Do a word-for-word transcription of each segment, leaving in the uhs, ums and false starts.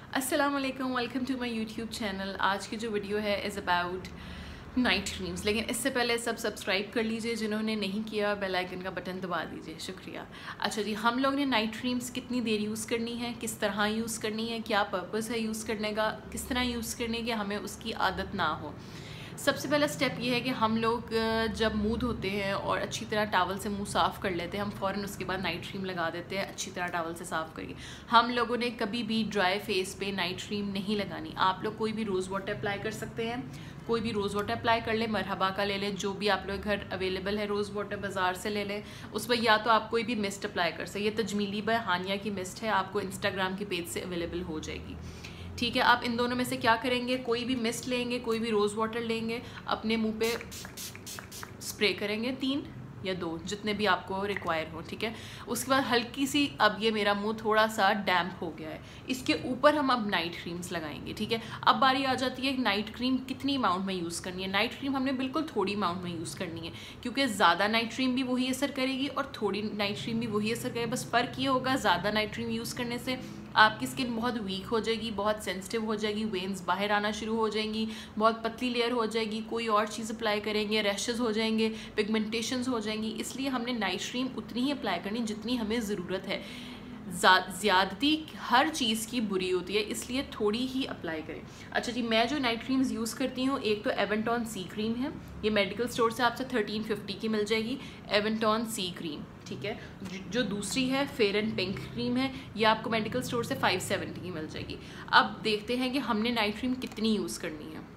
अस्सलाम वालेकुम, welcome to my YouTube channel. आज की जो वीडियो है इज़ अबाउट नाइट क्रीम्स। लेकिन इससे पहले सब सब्सक्राइब कर लीजिए, जिन्होंने नहीं किया बेल आइकन का बटन दबा दीजिए, शुक्रिया। अच्छा जी, हम लोग ने नाइट क्रीम्स कितनी देर यूज़ करनी है, किस तरह यूज़ करनी है, क्या पर्पस है यूज़ करने का, किस तरह यूज़ करने की हमें उसकी आदत ना हो। सबसे पहला स्टेप ये है कि हम लोग जब मुंह धोते हैं और अच्छी तरह टॉवल से मुंह साफ़ कर लेते हैं, हम फ़ौरन उसके बाद नाइट क्रीम लगा देते हैं अच्छी तरह टॉवल से साफ़ करके। हम लोगों ने कभी भी ड्राई फेस पे नाइट क्रीम नहीं लगानी। आप लोग कोई भी रोज़ वाटर अप्लाई कर सकते हैं, कोई भी रोज़ वाटर अप्लाई कर लें, मरहबा का ले लें, जो भी आप लोग घर अवेलेबल है रोज़ वाटर बाज़ार से ले लें। उस पर या तो आप कोई भी मिस्ट अप्लाई कर सकते हैं। ये तजमीली बाय हानिया की मिस्ट है, आपको इंस्टाग्राम की पेज से अवेलेबल हो जाएगी। ठीक है, आप इन दोनों में से क्या करेंगे, कोई भी मिस्ट लेंगे, कोई भी रोज़ वाटर लेंगे, अपने मुंह पे स्प्रे करेंगे, तीन या दो जितने भी आपको रिक्वायर हो। ठीक है, उसके बाद हल्की सी, अब ये मेरा मुंह थोड़ा सा डैम्प हो गया है, इसके ऊपर हम अब नाइट क्रीम्स लगाएंगे। ठीक है, अब बारी आ जाती है नाइट क्रीम कितनी अमाउंट में यूज़ करनी है। नाइट क्रीम हमने बिल्कुल थोड़ी अमाउंट में यूज़ करनी है, क्योंकि ज़्यादा नाइट क्रीम भी वही असर करेगी और थोड़ी नाइट क्रीम भी वही असर करेगी। बस फ़र्क ये होगा, ज़्यादा नाइट क्रीम यूज़ करने से आपकी स्किन बहुत वीक हो जाएगी, बहुत सेंसिटिव हो जाएगी, वेन्स बाहर आना शुरू हो जाएंगी, बहुत पतली लेयर हो जाएगी। कोई और चीज़ अप्लाई करेंगे, रैशेज़ हो जाएंगे, पिगमेंटेशंस हो जाएंगी। इसलिए हमने नाइट क्रीम उतनी ही अप्लाई करनी जितनी हमें ज़रूरत है। ज़्यादती हर चीज़ की बुरी होती है, इसलिए थोड़ी ही अप्लाई करें। अच्छा जी, मैं जो नाइट क्रीम्स यूज़ करती हूँ, एक तो एवेंटॉन सी क्रीम है, ये मेडिकल स्टोर से आपसे थर्टीन फिफ्टी की मिल जाएगी, एवेंटॉन सी क्रीम। ठीक है, जो दूसरी है फेयर एंड पिंक क्रीम है, ये आपको मेडिकल स्टोर से फाइव सेवेंटी की मिल जाएगी। अब देखते हैं कि हमने नाइट क्रीम कितनी यूज़ करनी है।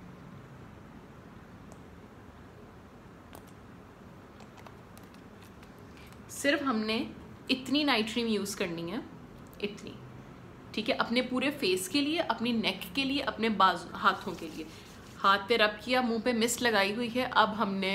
सिर्फ हमने इतनी नाइट क्रीम यूज़ करनी है, इतनी। ठीक है, अपने पूरे फेस के लिए, अपनी नेक के लिए, अपने बाजू हाथों के लिए। हाथ पे रब किया, मुंह पे मिस्ट लगाई हुई है, अब हमने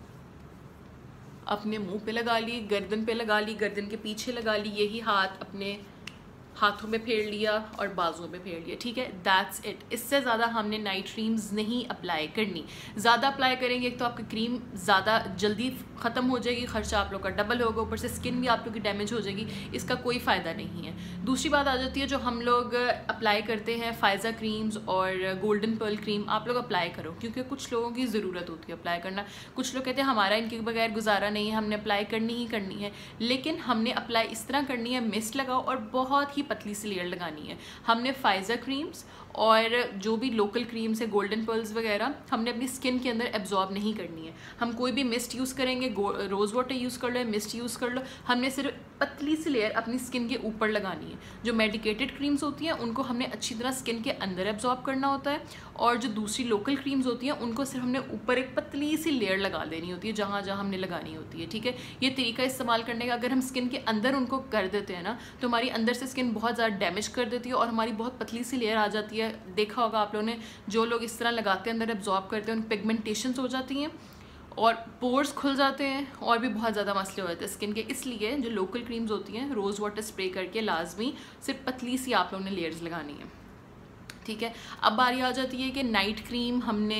अपने मुंह पे लगा ली, गर्दन पे लगा ली, गर्दन के पीछे लगा ली, यही हाथ अपने हाथों में फेर लिया और बाजुओं पे फेर लिया। ठीक है, दैट्स इट। इससे ज़्यादा हमने नाइट क्रीम्स नहीं अप्लाई करनी। ज़्यादा अप्लाई करेंगे एक तो आपकी क्रीम ज़्यादा जल्दी ख़त्म हो जाएगी, खर्चा आप लोग का डबल होगा, ऊपर से स्किन भी आप लोग की डैमेज हो जाएगी, इसका कोई फ़ायदा नहीं है। दूसरी बात आ जाती है, जो हम लोग अप्लाई करते हैं फाइज़ा क्रीम्स और गोल्डन पर्ल क्रीम, आप लोग अप्लाई करो, क्योंकि कुछ लोगों की ज़रूरत होती है अप्लाई करना। कुछ लोग कहते हैं हमारा इनके बगैर गुजारा नहीं है, हमने अप्लाई करनी ही करनी है। लेकिन हमने अप्लाई इस तरह करनी है, मिस्ट लगाओ और बहुत ही पतली सी लेयर लगानी है। हमने फाइज़ा क्रीम्स और जो भी लोकल क्रीम्स है, गोल्डन पर्ल्स वगैरह, हमने अपनी स्किन के अंदर एब्जॉर्ब नहीं करनी है। हम कोई भी मिस्ट यूज़ करेंगे, रोज़ वाटर यूज़ कर लो, मिस्ट यूज़ कर लो, हमने सिर्फ पतली सी लेयर अपनी स्किन के ऊपर लगानी है। जो मेडिकेटेड क्रीम्स होती हैं उनको हमने अच्छी तरह स्किन के अंदर एब्जॉर्ब करना होता है, और जो दूसरी लोकल क्रीम्स होती हैं उनको सिर्फ हमने ऊपर एक पतली सी लेयर लगा देनी होती है, जहाँ जहाँ हमने लगानी होती है। ठीक है, ये तरीका इस्तेमाल करने का। अगर हम स्किन के अंदर उनको कर देते हैं ना, तो हमारी अंदर से स्किन बहुत ज़्यादा डैमेज कर देती है और हमारी बहुत पतली सी लेयर आ जाती है। देखा होगा आप लोगों ने, जो लोग इस तरह लगाते हैं, अंदर एब्जॉर्ब करते हैं, उन पिगमेंटेशंस हो जाती हैं और पोर्स खुल जाते हैं और भी बहुत ज़्यादा मसले हो जाते हैं स्किन के। इसलिए जो लोकल क्रीम्स होती हैं, रोज़ वाटर स्प्रे करके लाजमी सिर्फ पतली सी आप लोगों ने लेयर्स लगानी है। ठीक है, अब बारी आ जाती है कि नाइट क्रीम हमने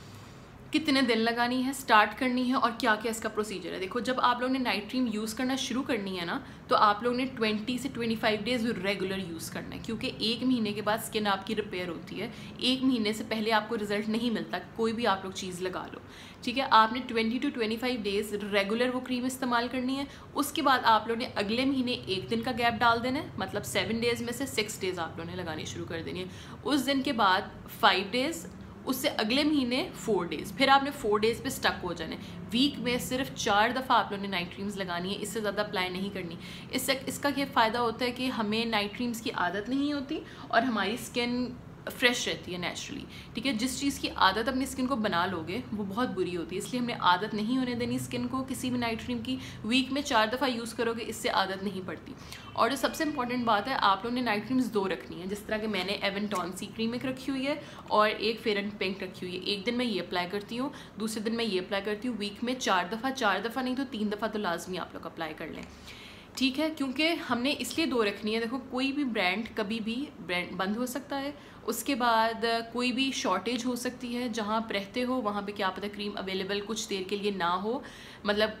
कितने दिन लगानी है, स्टार्ट करनी है और क्या क्या इसका प्रोसीजर है। देखो, जब आप लोग ने नाइट क्रीम यूज़ करना शुरू करनी है ना, तो आप लोग ने ट्वेंटी से twenty five days regular use करना है, क्योंकि एक महीने के बाद स्किन आपकी रिपेयर होती है। एक महीने से पहले आपको रिजल्ट नहीं मिलता, कोई भी आप लोग चीज़ लगा लो। ठीक है, आपने twenty to twenty five days regular वो क्रीम इस्तेमाल करनी है। उसके बाद आप लोग ने अगले महीने एक दिन का गैप डाल देना है, मतलब सेवन डेज़ में से सिक्स डेज़ आप लोग ने लगानी शुरू कर देनी है। उस दिन के बाद फाइव डेज़, उससे अगले महीने फोर डेज़, फिर आपने फोर डेज़ पे स्टक हो जाना है। वीक में सिर्फ चार दफ़ा आप लोगों ने नाइट क्रीम्स लगानी है, इससे ज़्यादा अप्लाई नहीं करनी। इससे इसका ये फ़ायदा होता है कि हमें नाइट क्रीम्स की आदत नहीं होती और हमारी स्किन फ्रेश रहती है नेचुरली। ठीक है, जिस चीज़ की आदत अपनी स्किन को बना लोगे वो बहुत बुरी होती है, इसलिए हमने आदत नहीं होने देनी स्किन को किसी भी नाइट क्रीम की। वीक में चार दफ़ा यूज़ करोगे, इससे आदत नहीं पड़ती। और जो सबसे इंपॉर्टेंट बात है, आप लोगों ने नाइट क्रीम्स दो रखनी है, जिस तरह कि मैंने एवेंटॉन सी क्रीम एक रखी हुई है और एक फेयर एंड पिंक रखी हुई है। एक दिन मैं ये अप्लाई करती हूँ, दूसरे दिन मैं ये अप्लाई करती हूँ। वीक में चार दफ़ा, चार दफ़ा नहीं तो तीन दफ़ा तो लाजमी आप लोग अप्लाई कर लें। ठीक है, क्योंकि हमने इसलिए दो रखनी है। देखो, कोई भी ब्रांड कभी भी ब्रांड बंद हो सकता है, उसके बाद कोई भी शॉर्टेज हो सकती है, जहाँ आप रहते हो वहाँ पे क्या पता क्रीम अवेलेबल कुछ देर के लिए ना हो, मतलब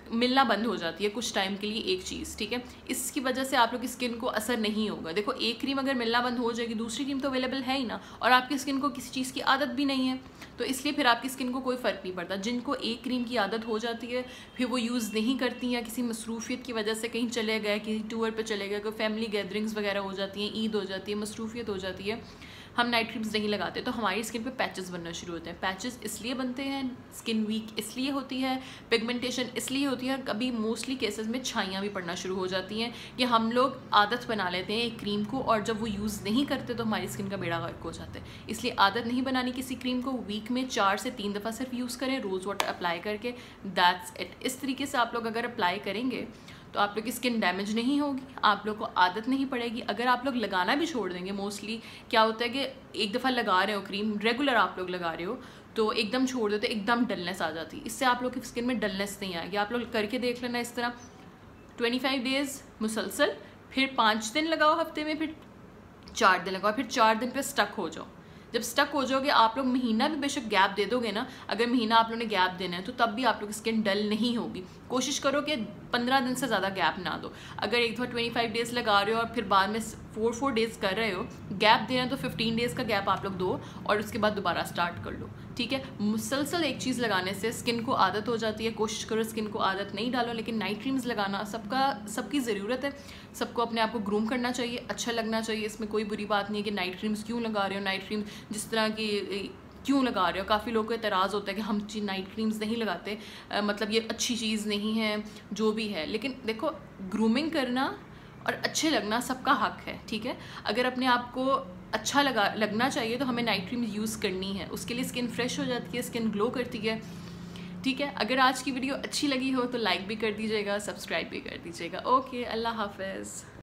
मिलना बंद हो जाती है कुछ टाइम के लिए एक चीज़, ठीक है। इसकी वजह से आप लोग की स्किन को असर नहीं होगा। देखो एक क्रीम अगर मिलना बंद हो जाएगी, दूसरी क्रीम तो अवेलेबल है ही ना, और आपकी स्किन को किसी चीज़ की आदत भी नहीं है, तो इसलिए फिर आपकी स्किन को कोई फ़र्क नहीं पड़ता। जिनको एक क्रीम की आदत हो जाती है फिर वो यूज़ नहीं करती, या किसी मसरूफियत की वजह से कहीं चले गए, किसी टूर पर चले गए, कोई फैमिली गैदरिंग्स वगैरह हो जाती हैं, ईद हो जाती है, मसरूफियत हो जाती है, हम नाइट क्रीम्स नहीं लगाते, तो हमारी स्किन पे पैचेस बनना शुरू होते हैं। पैचेस इसलिए बनते हैं, स्किन वीक इसलिए होती है, पिगमेंटेशन इसलिए होती है, कभी मोस्टली केसेस में छाइयाँ भी पड़ना शुरू हो जाती हैं। कि हम लोग आदत बना लेते हैं एक क्रीम को, और जब वो यूज़ नहीं करते तो हमारी स्किन का बेड़ा गर्क हो जाता है। इसलिए आदत नहीं बनानी किसी क्रीम को, वीक में चार से तीन दफ़ा सिर्फ यूज़ करें, रोज़ वाटर अप्लाई करके, दैट्स इट। इस तरीके से आप लोग अगर अप्लाई करेंगे तो आप लोग की स्किन डैमेज नहीं होगी, आप लोग को आदत नहीं पड़ेगी। अगर आप लोग लगाना भी छोड़ देंगे, मोस्टली क्या होता है कि एक दफ़ा लगा रहे हो क्रीम, रेगुलर आप लोग लगा रहे हो, तो एकदम छोड़ देते एकदम डलनेस आ जाती है। इससे आप लोग की स्किन में डलनेस नहीं आएगी। आप लोग करके देख लेना इस तरह ट्वेंटी फाइव डेज़ मुसलसल, फिर पाँच दिन लगाओ हफ्ते में, फिर चार दिन लगाओ, फिर चार दिन पे स्टक हो जाओ। जब स्टक हो जाओगे, आप लोग महीना भी बेशक गैप दे दोगे ना, अगर महीना आप लोगों ने गैप देना है तो तब भी आप लोग की स्किन डल नहीं होगी। कोशिश करो कि पंद्रह दिन से ज़्यादा गैप ना दो। अगर एक दफ़ा ट्वेंटी फाइव डेज़ लगा रहे हो और फिर बाद में फोर फोर डेज़ कर रहे हो, गैप देना है तो फिफ्टीन डेज़ का गैप आप लोग दो और उसके बाद दोबारा स्टार्ट कर लो, ठीक है। मुसलसल एक चीज़ लगाने से स्किन को आदत हो जाती है। कोशिश करो स्किन को आदत नहीं डालो, लेकिन नाइट क्रीम्स लगाना सबका सबकी ज़रूरत है। सबको अपने आप को ग्रूम करना चाहिए, अच्छा लगना चाहिए, इसमें कोई बुरी बात नहीं है कि नाइट क्रीम्स क्यों लगा रहे हो, नाइट क्रीम जिस तरह की क्यों लगा रहे हो। काफ़ी लोगों को एतराज़ होता है कि हम नाइट क्रीम्स नहीं लगाते, आ, मतलब ये अच्छी चीज़ नहीं है, जो भी है। लेकिन देखो, ग्रूमिंग करना और अच्छे लगना सबका हक है, ठीक है। अगर अपने आप को अच्छा लगा लगना चाहिए तो हमें नाइट क्रीम यूज़ करनी है, उसके लिए स्किन फ्रेश हो जाती है, स्किन ग्लो करती है, ठीक है। अगर आज की वीडियो अच्छी लगी हो तो लाइक भी कर दीजिएगा, सब्सक्राइब भी कर दीजिएगा। ओके, अल्लाह हाफ़िज़।